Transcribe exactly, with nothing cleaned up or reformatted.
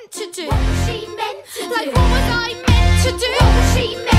meant to do? What was she meant to do? Like what was I meant to do? What was she meant